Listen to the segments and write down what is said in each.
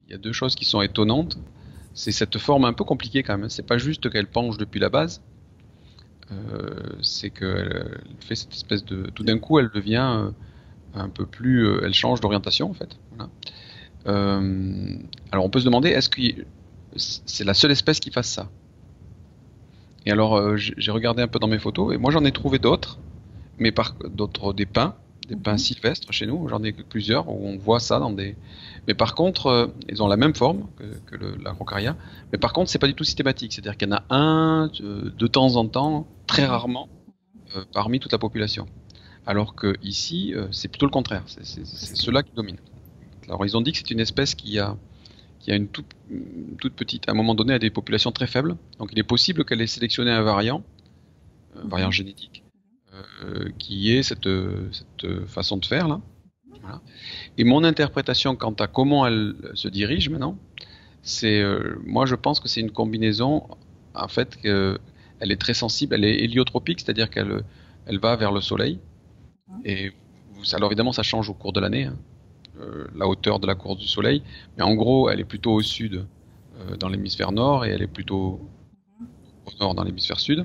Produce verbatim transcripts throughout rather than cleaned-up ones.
il y a deux choses qui sont étonnantes. C'est cette forme un peu compliquée quand même. C'est pas juste qu'elle penche depuis la base. Euh, c'est qu'elle fait cette espèce de... Tout d'un coup, elle devient euh, un peu plus... euh, elle change d'orientation, en fait. Voilà. Euh, alors, on peut se demander, est-ce que c'est la seule espèce qui fasse ça? Et alors, euh, j'ai j'ai regardé un peu dans mes photos, et moi, j'en ai trouvé d'autres, mais par d'autres des pins, des pins Mhm. sylvestres chez nous. J'en ai plusieurs où on voit ça dans des. Mais par contre, euh, ils ont la même forme que, que le- la Crocaria. Mais par contre, c'est pas du tout systématique. C'est-à-dire qu'il y en a un euh, de temps en temps, très Mhm. rarement, euh, parmi toute la population. Alors que ici, euh, c'est plutôt le contraire. C'est c'est- c'est Qu'est-ce que- ceux-là qui dominent. Alors, ils ont dit que c'est une espèce qui a qui a une toute, une toute petite, à un moment donné, a des populations très faibles. Donc, il est possible qu'elle ait sélectionné un variant, un variant Mhm. génétique, euh, qui ait cette, cette façon de faire là. Voilà. Et mon interprétation quant à comment elle se dirige maintenant, c'est, euh, moi je pense que c'est une combinaison, en fait, que elle est très sensible, elle est héliotropique, c'est-à-dire qu'elle elle va vers le soleil. Mhm. Et vous- alors évidemment ça change au cours de l'année, hein, euh, la hauteur de la course du soleil, mais en gros elle est plutôt au sud, euh, dans l'hémisphère nord, et elle est plutôt au nord dans l'hémisphère sud.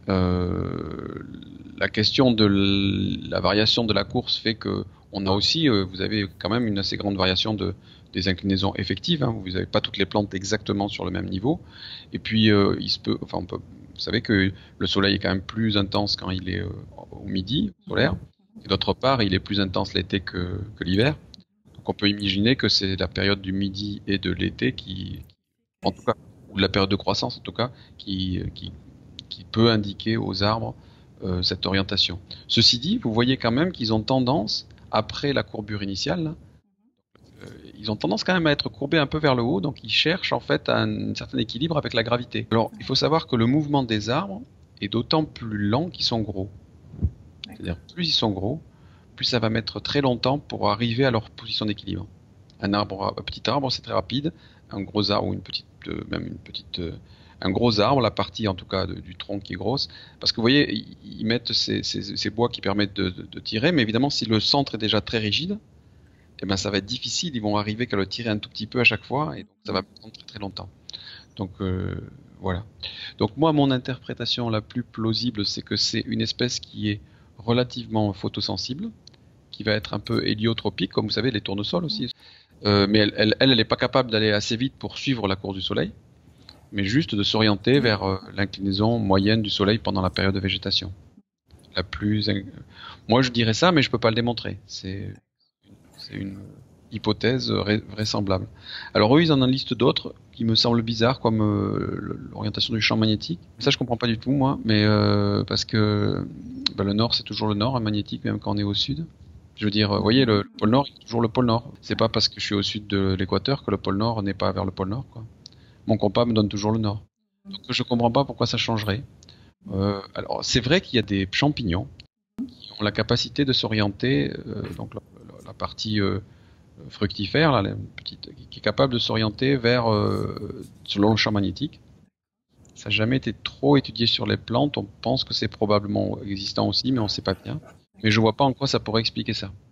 Euh, la question de la variation de la course fait que on a aussi, euh, vous avez quand même une assez grande variation de, des inclinaisons effectives. Hein. Vous n'avez pas toutes les plantes exactement sur le même niveau. Et puis, euh, il se peut, enfin, on peut, vous savez que le soleil est quand même plus intense quand il est euh, au midi, Mhm. solaire. Et d'autre part, il est plus intense l'été que, que l'hiver. Donc, on peut imaginer que c'est la période du midi et de l'été qui, en tout cas, ou de la période de croissance en tout cas, qui, qui qui peut indiquer aux arbres euh, cette orientation. Ceci dit, vous voyez quand même qu'ils ont tendance, après la courbure initiale, là, euh, ils ont tendance quand même à être courbés un peu vers le haut, donc ils cherchent en fait un, un certain équilibre avec la gravité. Alors, il faut savoir que le mouvement des arbres est d'autant plus lent qu'ils sont gros. D'accord. C'est-à-dire, plus ils sont gros, plus ça va mettre très longtemps pour arriver à leur position d'équilibre. Un arbre, un petit arbre, c'est très rapide. Un gros arbre ou une petite, euh, même une petite, euh, un gros arbre, la partie en tout cas de- du tronc qui est grosse, parce que vous voyez, ils, ils mettent ces, ces- ces bois qui permettent de, de- de tirer, mais évidemment, si le centre est déjà très rigide, eh ben ça va être difficile. Ils vont arriver qu'à le tirer un tout petit peu à chaque fois, et donc ça va Mhm. prendre très très longtemps. Donc euh, voilà. Donc moi, mon interprétation la plus plausible, c'est que c'est une espèce qui est relativement photosensible, qui va être un peu héliotropique, comme vous savez, les tournesols Mhm. aussi. Euh, mais elle, elle, elle, elle est pas capable d'aller assez vite pour suivre la course du soleil, mais juste de s'orienter vers euh, l'inclinaison moyenne du soleil pendant la période de végétation. La plus, moi je dirais ça, mais je peux pas le démontrer. C'est, c'est une hypothèse vraisemblable. Alors eux, ils en enlistent d'autres qui me semblent bizarres, comme euh, l'orientation du champ magnétique. Ça, je comprends pas du tout, moi, mais euh, parce que bah, le nord, c'est toujours le nord, un magnétique, même quand on est au sud. Je veux dire, vous voyez, Mhm. le, le pôle Nord, il est toujours le pôle Nord. C'est pas parce que je suis au sud de l'équateur que le pôle Nord n'est pas vers le pôle Nord, quoi. Mon compas me donne toujours le Nord. Donc je comprends pas pourquoi ça changerait. Euh, alors c'est vrai qu'il y a des champignons qui ont la capacité de s'orienter, euh, donc la, la- la partie euh, fructifère, là, la petite, qui est capable de s'orienter vers euh, selon le champ magnétique. Ça n'a jamais été trop étudié sur les plantes. On pense que c'est probablement existant aussi, mais on ne sait pas bien. Mais je vois pas en quoi ça pourrait expliquer ça.